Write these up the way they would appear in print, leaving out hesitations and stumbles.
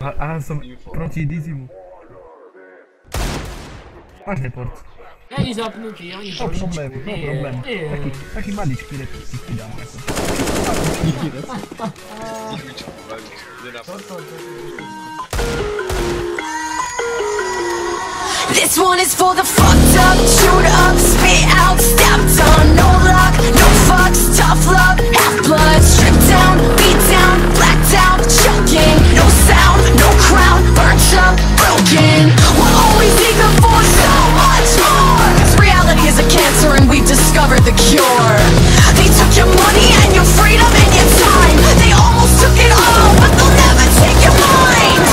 A som proti Dizimu. Máš report. Není zapnutý, ani No problém. Taký maličký report si dám. This one is for the fucked up, chewed up, spit out, stepped on. No luck, no fucks, tough love, half blood, stripped down, beat down, blacked out, choking. No sound, no crown, burnt up, broken. We're always eager for so much more. 'Cause reality is a cancer and we've discovered the cure. They took your money and your freedom and your time. They almost took it all, but they'll never take your mind.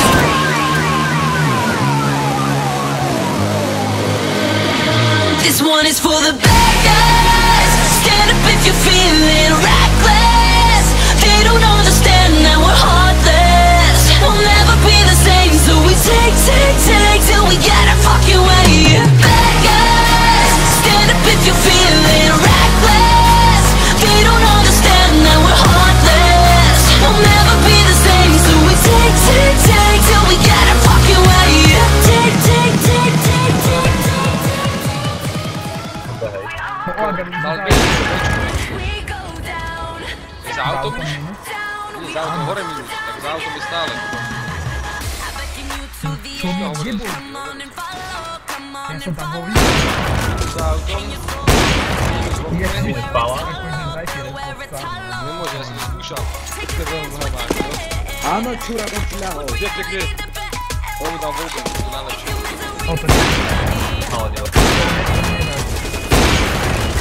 This one is for the bad guys. Stand up if you're feeling reckless. They don't understand that we're heartless. We'll never be the same, so we take till we get our fucking way. Bad guys, stand up if you're feeling reckless. They don't understand that we're heartless. We'll never be the same, so we take till we get our fucking way. Take. Za autom? Nie, za autom hore minus, tak za autom je stále. Čo mi odjebol? Ja som tam bol videl. Za autom? Jak mi spala? Nemôže, ja som to skúšal. To je veľmi hlavák, no? Áno, čura, tam si ľahol. Kde? On mi dal voľbu, to je najlepšie. Opäť. Ale nie.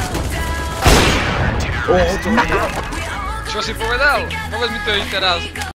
Čo si povedal? Povedz mi to i teraz.